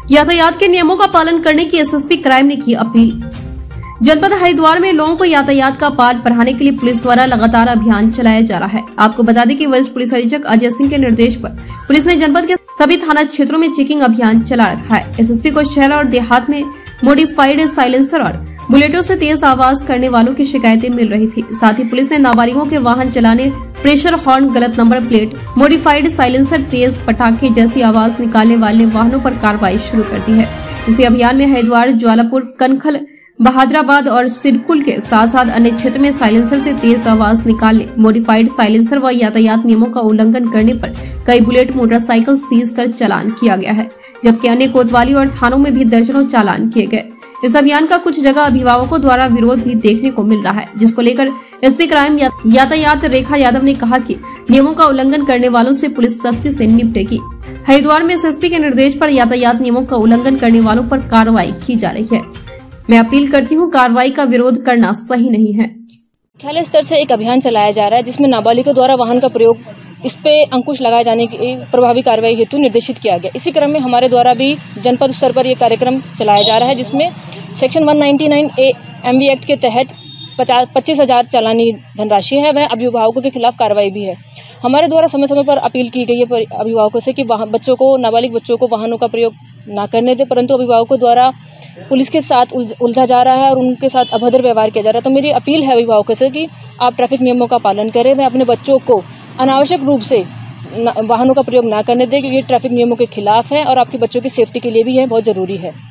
यातायात के नियमों का पालन करने की एसएसपी क्राइम ने की अपील। जनपद हरिद्वार में लोगों को यातायात का पाठ पढ़ाने के लिए पुलिस द्वारा लगातार अभियान चलाया जा रहा है। आपको बता दें कि वरिष्ठ पुलिस अधीक्षक अजय सिंह के निर्देश पर पुलिस ने जनपद के सभी थाना क्षेत्रों में चेकिंग अभियान चला रखा है। एसएसपी को शहर और देहात में मॉडिफाइड साइलेंसर और बुलेटों से तेज आवाज करने वालों की शिकायतें मिल रही थी। साथ ही पुलिस ने नाबालिगों के वाहन चलाने, प्रेशर हॉर्न, गलत नंबर प्लेट, मॉडिफाइड साइलेंसर, तेज पटाखे जैसी आवाज निकालने वाले वाहनों पर कार्रवाई शुरू कर दी है। इसी अभियान में हरिद्वार, ज्वालापुर, कनखल, बहादुराबाद और सिडकुल के साथ साथ अन्य क्षेत्र में साइलेंसर से तेज आवाज निकालने, मॉडिफाइड साइलेंसर व यातायात नियमों का उल्लंघन करने पर कई बुलेट मोटरसाइकिल सीज कर चालान किया गया है, जबकि अन्य कोतवाली और थानों में भी दर्जनों चालान किए गए। इस अभियान का कुछ जगह अभिभावकों द्वारा विरोध भी देखने को मिल रहा है, जिसको लेकर एसपी क्राइम यातायात रेखा यादव ने कहा कि नियमों का उल्लंघन करने वालों से पुलिस सख्ती से निपटेगी। हरिद्वार में एसएसपी के निर्देश पर यातायात नियमों का उल्लंघन करने वालों पर कार्रवाई की जा रही है। मैं अपील करती हूँ, कार्रवाई का विरोध करना सही नहीं है। मुख्यालय स्तर से एक अभियान चलाया जा रहा है जिसमें नाबालिगों द्वारा वाहन का प्रयोग, इस पे अंकुश लगाए जाने की प्रभावी कार्रवाई हेतु निर्देशित किया गया। इसी क्रम में हमारे द्वारा भी जनपद स्तर पर यह कार्यक्रम चलाया जा रहा है, जिसमें सेक्शन 199A MV एक्ट के तहत 25,000 चालानी धनराशि है, वह अभिभावकों के खिलाफ कार्रवाई भी है। हमारे द्वारा समय समय पर अपील की गई है अभिभावकों से कि बच्चों को, नाबालिग बच्चों को वाहनों का प्रयोग ना करने दें, परंतु अभिभावकों द्वारा पुलिस के साथ उलझा जा रहा है और उनके साथ अभद्र व्यवहार किया जा रहा है। तो मेरी अपील है अभिभावकों से कि आप ट्रैफिक नियमों का पालन करें, वह अपने बच्चों को अनावश्यक रूप से वाहनों का प्रयोग ना करने दें, क्योंकि ये ट्रैफिक नियमों के खिलाफ है और आपके बच्चों की सेफ्टी के लिए भी यह बहुत ज़रूरी है।